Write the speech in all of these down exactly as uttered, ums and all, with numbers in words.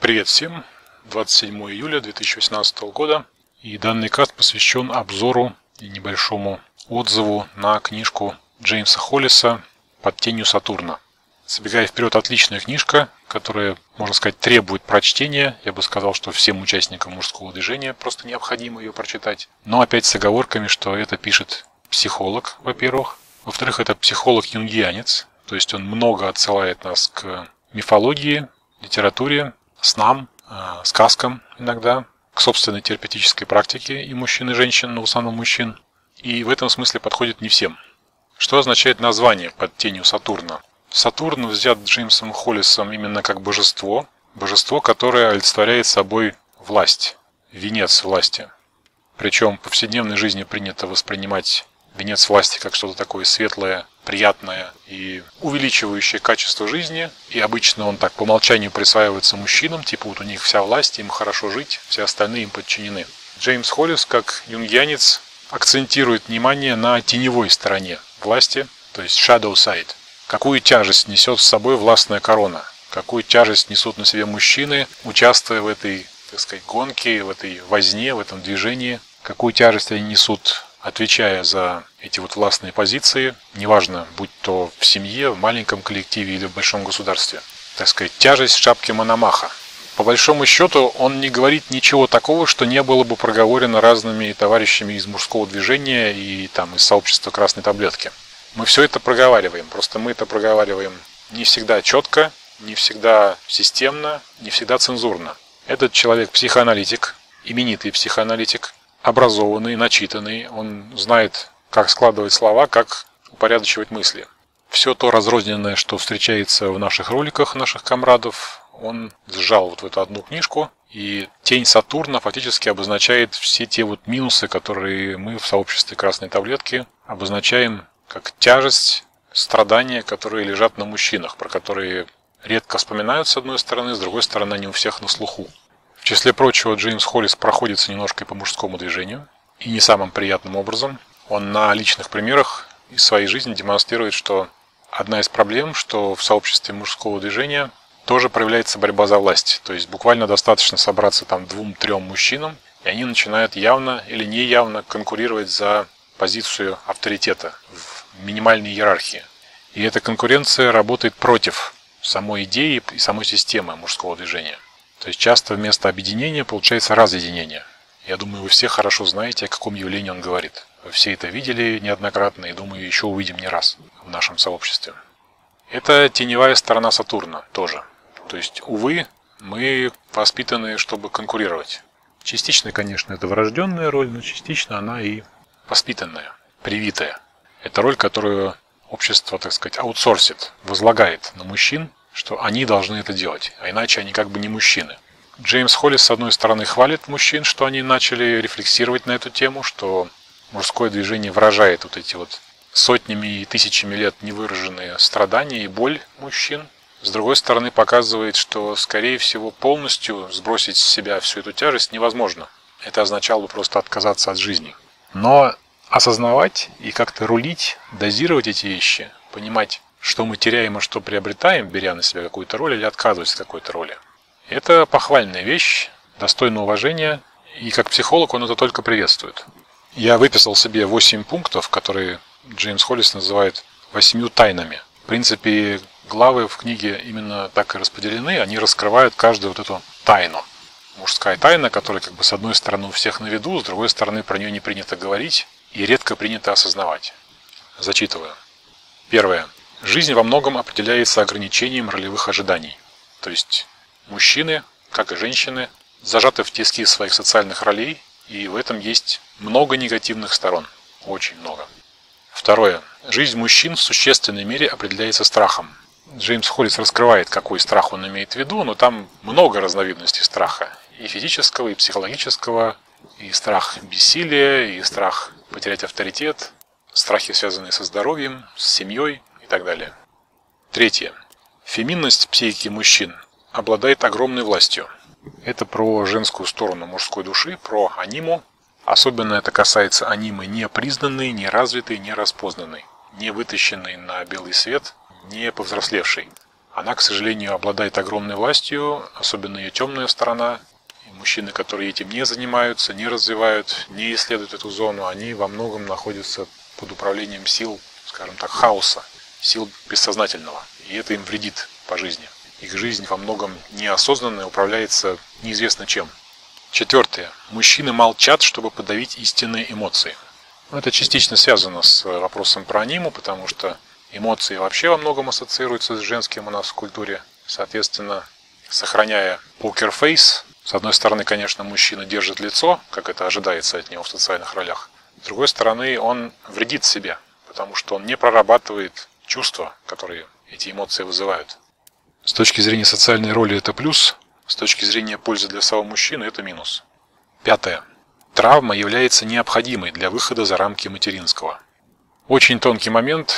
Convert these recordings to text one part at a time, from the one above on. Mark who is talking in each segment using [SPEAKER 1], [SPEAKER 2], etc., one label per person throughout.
[SPEAKER 1] Привет всем! двадцать седьмое июля две тысячи восемнадцатого года, и данный каст посвящен обзору и небольшому отзыву на книжку Джеймса Холлиса «Под тенью Сатурна». Забегая вперед, отличная книжка, которая, можно сказать, требует прочтения. Я бы сказал, что всем участникам мужского движения просто необходимо ее прочитать. Но опять с оговорками, что это пишет психолог, во-первых. Во-вторых, это психолог-юнгианец, то есть он много отсылает нас к мифологии, литературе, снам, э, сказкам иногда, к собственной терапевтической практике и мужчин, и женщин, но в основном мужчин. И в этом смысле подходит не всем. Что означает название «Под тенью Сатурна»? Сатурн взят Джеймсом Холлисом именно как божество, божество, которое олицетворяет собой власть, венец власти. Причем в повседневной жизни принято воспринимать венец власти как что-то такое светлое, приятное и увеличивающее качество жизни. И обычно он так по умолчанию присваивается мужчинам, типа вот у них вся власть, им хорошо жить, все остальные им подчинены. Джеймс Холлис, как юнгианец, акцентирует внимание на теневой стороне власти, то есть shadow side. Какую тяжесть несет с собой властная корона, какую тяжесть несут на себе мужчины, участвуя в этой, так сказать, гонке, в этой возне, в этом движении, какую тяжесть они несут, отвечая за эти вот властные позиции, неважно, будь то в семье, в маленьком коллективе или в большом государстве. Так сказать, тяжесть шапки Мономаха. По большому счету, он не говорит ничего такого, что не было бы проговорено разными товарищами из мужского движения и там из сообщества Красной Таблетки. Мы все это проговариваем, просто мы это проговариваем не всегда четко, не всегда системно, не всегда цензурно. Этот человек психоаналитик, именитый психоаналитик, образованный, начитанный, он знает, как складывать слова, как упорядочивать мысли. Все то разрозненное, что встречается в наших роликах наших комрадов, он сжал вот в эту одну книжку, и тень Сатурна фактически обозначает все те вот минусы, которые мы в сообществе Красной Таблетки обозначаем как тяжесть, страдания, которые лежат на мужчинах, про которые редко вспоминают с одной стороны, с другой стороны они у всех на слуху. В числе прочего, Джеймс Холлис проходится немножко и по мужскому движению, и не самым приятным образом. Он на личных примерах из своей жизни демонстрирует, что одна из проблем, что в сообществе мужского движения тоже проявляется борьба за власть. То есть буквально достаточно собраться там двум-трем мужчинам, и они начинают явно или неявно конкурировать за позицию авторитета в минимальной иерархии. И эта конкуренция работает против самой идеи и самой системы мужского движения. То есть часто вместо объединения получается разъединение. Я думаю, вы все хорошо знаете, о каком явлении он говорит. Вы все это видели неоднократно и, думаю, еще увидим не раз в нашем сообществе. Это теневая сторона Сатурна тоже. То есть, увы, мы воспитаны, чтобы конкурировать. Частично, конечно, это врожденная роль, но частично она и воспитанная, привитая. Это роль, которую общество, так сказать, аутсорсит, возлагает на мужчин, что они должны это делать, а иначе они как бы не мужчины. Джеймс Холлис, с одной стороны, хвалит мужчин, что они начали рефлексировать на эту тему, что мужское движение выражает вот эти вот сотнями и тысячами лет невыраженные страдания и боль мужчин. С другой стороны, показывает, что, скорее всего, полностью сбросить с себя всю эту тяжесть невозможно. Это означало бы просто отказаться от жизни. Но осознавать и как-то рулить, дозировать эти вещи, понимать, что мы теряем, а что приобретаем, беря на себя какую-то роль или отказываясь от какой-то роли. Это похвальная вещь, достойна уважения, и как психолог он это только приветствует. Я выписал себе восемь пунктов, которые Джеймс Холлис называет восьмью тайнами. В принципе, главы в книге именно так и распределены, они раскрывают каждую вот эту тайну. Мужская тайна, которая как бы с одной стороны у всех на виду, с другой стороны про нее не принято говорить и редко принято осознавать. Зачитываю. Первое. Жизнь во многом определяется ограничением ролевых ожиданий. То есть мужчины, как и женщины, зажаты в тиски своих социальных ролей, и в этом есть много негативных сторон. Очень много. Второе. Жизнь мужчин в существенной мере определяется страхом. Джеймс Холлис раскрывает, какой страх он имеет в виду, но там много разновидностей страха. И физического, и психологического, и страх бессилия, и страх потерять авторитет, страхи, связанные со здоровьем, с семьей и так далее. Третье. Феминность психики мужчин обладает огромной властью. Это про женскую сторону мужской души, про аниму. Особенно это касается анимы не признанной, не развитой, не распознанной, не вытащенной на белый свет, не повзрослевшей. Она, к сожалению, обладает огромной властью, особенно ее темная сторона. И мужчины, которые этим не занимаются, не развивают, не исследуют эту зону, они во многом находятся под управлением сил, скажем так, хаоса, сил бессознательного. И это им вредит по жизни. Их жизнь во многом неосознанная, управляется неизвестно чем. Четвертое. Мужчины молчат, чтобы подавить истинные эмоции. Это частично связано с вопросом про аниму, потому что эмоции вообще во многом ассоциируются с женским у нас в культуре. Соответственно, сохраняя покерфейс, с одной стороны, конечно, мужчина держит лицо, как это ожидается от него в социальных ролях. С другой стороны, он вредит себе, потому что он не прорабатывает чувства, которые эти эмоции вызывают. С точки зрения социальной роли это плюс, с точки зрения пользы для самого мужчины это минус. Пятое. Травма является необходимой для выхода за рамки материнского. Очень тонкий момент,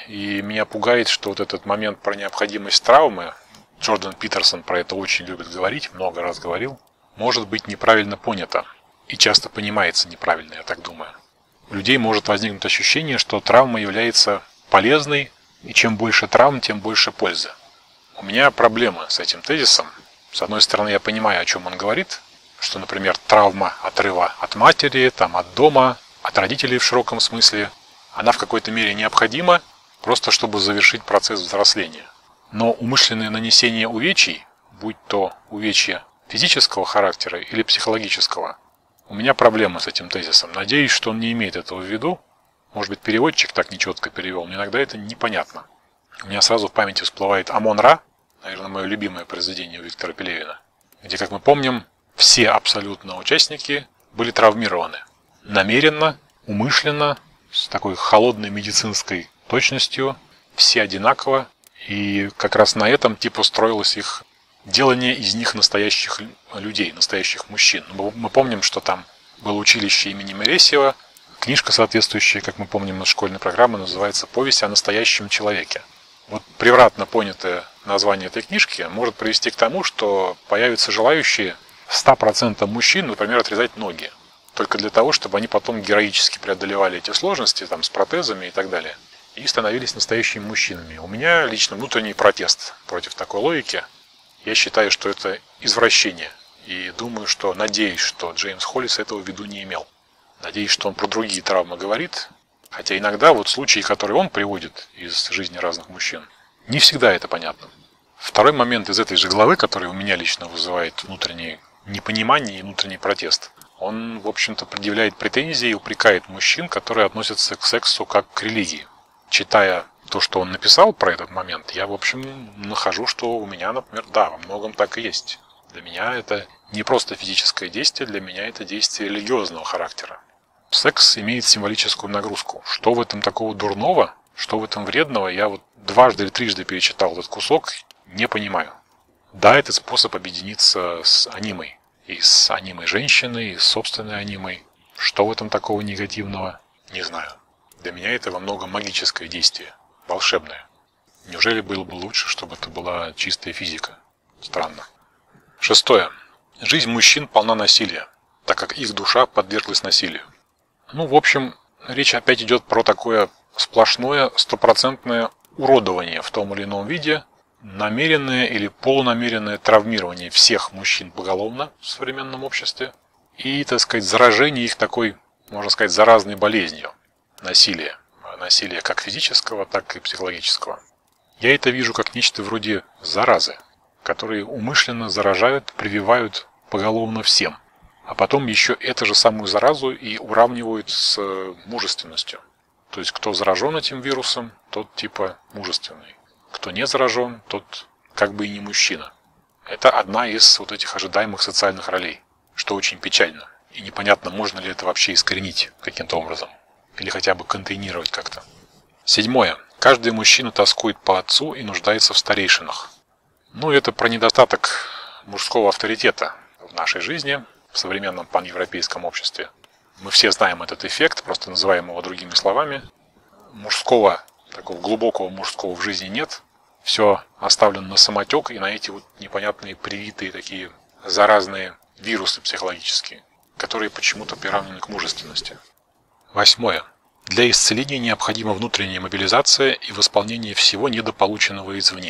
[SPEAKER 1] и меня пугает, что вот этот момент про необходимость травмы, Джордан Питерсон про это очень любит говорить, много раз говорил, может быть неправильно понято. И часто понимается неправильно, я так думаю. У людей может возникнуть ощущение, что травма является полезной, и чем больше травм, тем больше пользы. У меня проблемы с этим тезисом. С одной стороны, я понимаю, о чем он говорит, что, например, травма отрыва от матери, там, от дома, от родителей в широком смысле, она в какой-то мере необходима, просто чтобы завершить процесс взросления. Но умышленное нанесение увечий, будь то увечья физического характера или психологического, у меня проблемы с этим тезисом. Надеюсь, что он не имеет этого в виду. Может быть, переводчик так нечетко перевел, но иногда это непонятно. У меня сразу в памяти всплывает Амон-Ра, наверное, мое любимое произведение у Виктора Пелевина, где, как мы помним, все абсолютно участники были травмированы. Намеренно, умышленно, с такой холодной медицинской точностью, все одинаково. И как раз на этом типа строилось их делание из них настоящих людей, настоящих мужчин. Мы помним, что там было училище имени Мересьева. Книжка соответствующая, как мы помним из школьной программы, называется «Повесть о настоящем человеке». Вот превратно понятое название этой книжки может привести к тому, что появятся желающие ста процентов мужчин, например, отрезать ноги. Только для того, чтобы они потом героически преодолевали эти сложности там, с протезами и так далее. И становились настоящими мужчинами. У меня лично внутренний протест против такой логики. Я считаю, что это извращение. И думаю, что, надеюсь, что Джеймс Холлис этого в виду не имел. Надеюсь, что он про другие травмы говорит. Хотя иногда вот случаи, которые он приводит из жизни разных мужчин, не всегда это понятно. Второй момент из этой же главы, который у меня лично вызывает внутреннее непонимание и внутренний протест. Он, в общем-то, предъявляет претензии и упрекает мужчин, которые относятся к сексу как к религии. Читая то, что он написал про этот момент, я, в общем, нахожу, что у меня, например, да, во многом так и есть. Для меня это не просто физическое действие, для меня это действие религиозного характера. Секс имеет символическую нагрузку. Что в этом такого дурного, что в этом вредного, я вот дважды или трижды перечитал этот кусок, не понимаю. Да, это способ объединиться с анимой. И с анимой женщины, и с собственной анимой. Что в этом такого негативного, не знаю. Для меня это во многом магическое действие, волшебное. Неужели было бы лучше, чтобы это была чистая физика? Странно. Шестое. Жизнь мужчин полна насилия, так как их душа подверглась насилию. Ну, в общем, речь опять идет про такое сплошное, стопроцентное уродование в том или ином виде, намеренное или полунамеренное травмирование всех мужчин поголовно в современном обществе и, так сказать, заражение их такой, можно сказать, заразной болезнью – насилие. Насилие как физического, так и психологического. Я это вижу как нечто вроде заразы, которые умышленно заражают, прививают поголовно всем, а потом еще эту же самую заразу и уравнивают с мужественностью. То есть, кто заражен этим вирусом, тот типа мужественный. Кто не заражен, тот как бы и не мужчина. Это одна из вот этих ожидаемых социальных ролей, что очень печально. И непонятно, можно ли это вообще искоренить каким-то образом. Или хотя бы контейнировать как-то. Седьмое. Каждый мужчина тоскует по отцу и нуждается в старейшинах. Ну, это про недостаток мужского авторитета в нашей жизни, в современном паневропейском обществе. Мы все знаем этот эффект, просто называем его другими словами. Мужского, такого глубокого мужского в жизни нет. Все оставлено на самотек и на эти вот непонятные привитые такие заразные вирусы психологические, которые почему-то приравнены к мужественности. Восьмое. Для исцеления необходима внутренняя мобилизация и восполнение всего недополученного извне.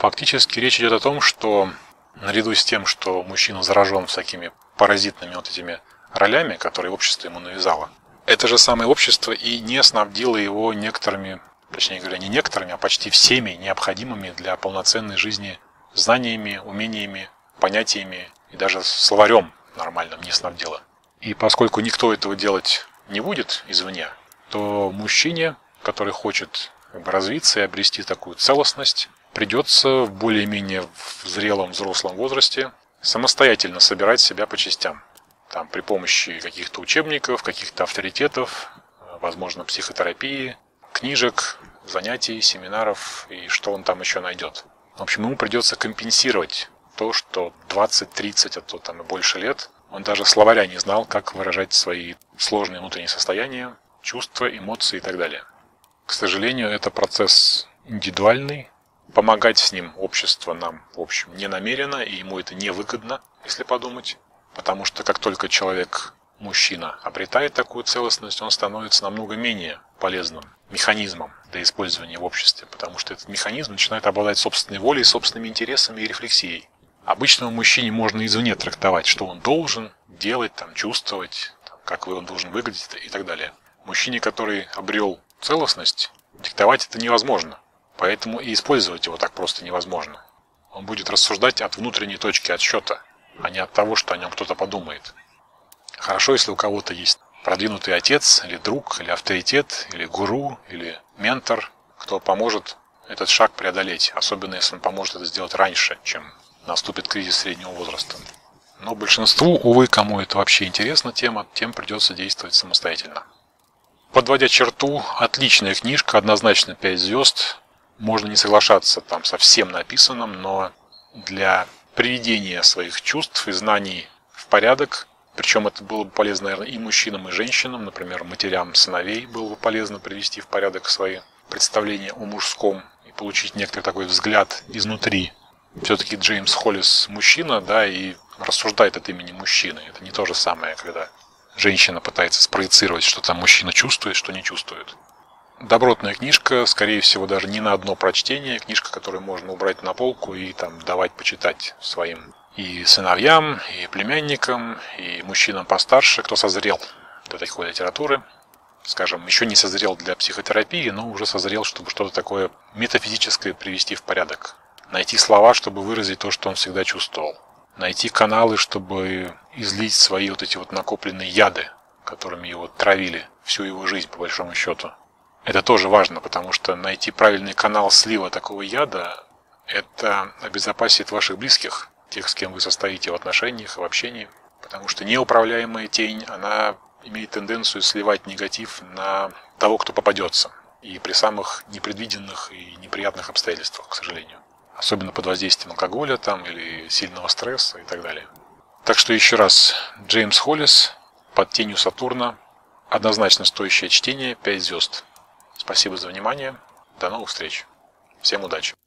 [SPEAKER 1] Фактически речь идет о том, что наряду с тем, что мужчина заражен всякими паразитными вот этими ролями, которые общество ему навязало, это же самое общество и не снабдило его некоторыми, точнее говоря, не некоторыми, а почти всеми необходимыми для полноценной жизни знаниями, умениями, понятиями и даже словарем нормальным не снабдило. И поскольку никто этого делать не будет извне, то мужчине, который хочет как бы развиться и обрести такую целостность, придется в более-менее в зрелом взрослом возрасте самостоятельно собирать себя по частям. Там, при помощи каких-то учебников, каких-то авторитетов, возможно, психотерапии, книжек, занятий, семинаров и что он там еще найдет. В общем, ему придется компенсировать то, что двадцать-тридцать, а то там и больше лет, он даже словаря не знал, как выражать свои сложные внутренние состояния, чувства, эмоции и так далее. К сожалению, это процесс индивидуальный. Помогать с ним общество нам, в общем, не намерено, и ему это невыгодно, если подумать. Потому что как только человек, мужчина, обретает такую целостность, он становится намного менее полезным механизмом для использования в обществе. Потому что этот механизм начинает обладать собственной волей, собственными интересами и рефлексией. Обычному мужчине можно извне трактовать, что он должен делать, там, чувствовать, там, как он должен выглядеть и так далее. Мужчине, который обрел целостность, диктовать это невозможно. Поэтому и использовать его так просто невозможно. Он будет рассуждать от внутренней точки отсчета, а не от того, что о нем кто-то подумает. Хорошо, если у кого-то есть продвинутый отец, или друг, или авторитет, или гуру, или ментор, кто поможет этот шаг преодолеть, особенно если он поможет это сделать раньше, чем наступит кризис среднего возраста. Но большинству, увы, кому это вообще интересна тема, тем придется действовать самостоятельно. Подводя черту, отличная книжка, однозначно пять звезд. Можно не соглашаться там со всем написанным, но для приведения своих чувств и знаний в порядок, причем это было бы полезно, наверное, и мужчинам, и женщинам, например, матерям сыновей было бы полезно привести в порядок свои представления о мужском и получить некоторый такой взгляд изнутри. Все-таки Джеймс Холлис мужчина, да, и рассуждает от имени мужчины. Это не то же самое, когда женщина пытается спроецировать, что там мужчина чувствует, что не чувствует. Добротная книжка, скорее всего, даже не на одно прочтение. Книжка, которую можно убрать на полку и там давать почитать своим и сыновьям, и племянникам, и мужчинам постарше, кто созрел для такой литературы. Скажем, еще не созрел для психотерапии, но уже созрел, чтобы что-то такое метафизическое привести в порядок. Найти слова, чтобы выразить то, что он всегда чувствовал. Найти каналы, чтобы излить свои вот эти вот накопленные яды, которыми его травили всю его жизнь, по большому счету. Это тоже важно, потому что найти правильный канал слива такого яда – это обезопасит ваших близких, тех, с кем вы состоите в отношениях и в общении. Потому что неуправляемая тень, она имеет тенденцию сливать негатив на того, кто попадется. И при самых непредвиденных и неприятных обстоятельствах, к сожалению. Особенно под воздействием алкоголя там, или сильного стресса и так далее. Так что еще раз, Джеймс Холлис «Под тенью Сатурна». Однозначно стоящее чтение, пять звезд. Спасибо за внимание. До новых встреч. Всем удачи.